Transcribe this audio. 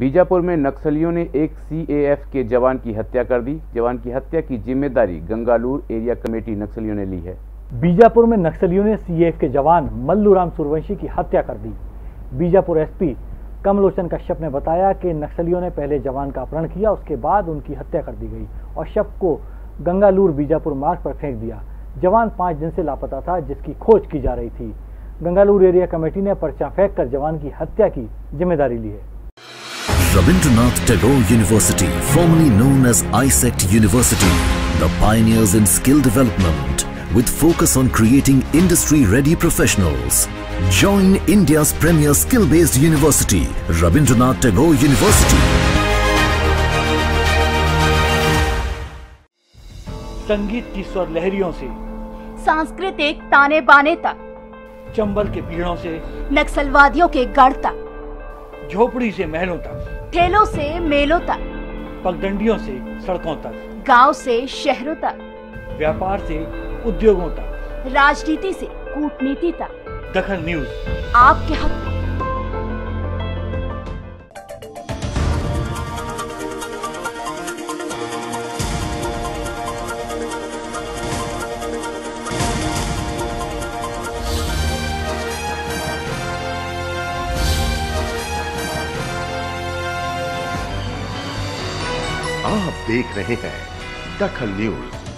बीजापुर में नक्सलियों ने एक सीएएफ के जवान की हत्या कर दी। जवान की हत्या की जिम्मेदारी गंगालूर एरिया कमेटी नक्सलियों ने ली है। बीजापुर में नक्सलियों ने सीएएफ के जवान मल्लूराम सूर्यवंशी की हत्या कर दी। बीजापुर एसपी कमलोचन कश्यप ने बताया कि नक्सलियों ने पहले जवान का अपहरण किया, उसके बाद उनकी हत्या कर दी गई और शव को गंगालूर बीजापुर मार्ग पर फेंक दिया। जवान 5 दिन से लापता था, जिसकी खोज की जा रही थी। गंगालूर एरिया कमेटी ने पर्चा फेंक कर जवान की हत्या की जिम्मेदारी ली है। Rabindranath Tagore University, formerly known as ISECT University, the pioneers in skill development with focus on creating industry-ready professionals. Join India's premier skill-based university, Rabindranath Tagore University. संगीत की स्वर लहरियों से सांस्कृतिक ताने बाने तक, चंबल के पीड़ों से नक्सलवादियों के गढ़ तक, झोपड़ी से महलों तक, ठेलों से मेलों तक, पगडंडियों से सड़कों तक, गांव से शहरों तक, व्यापार से उद्योगों तक, राजनीति से कूटनीति तक, दखल न्यूज आपके हक में। आप देख रहे हैं दखल न्यूज।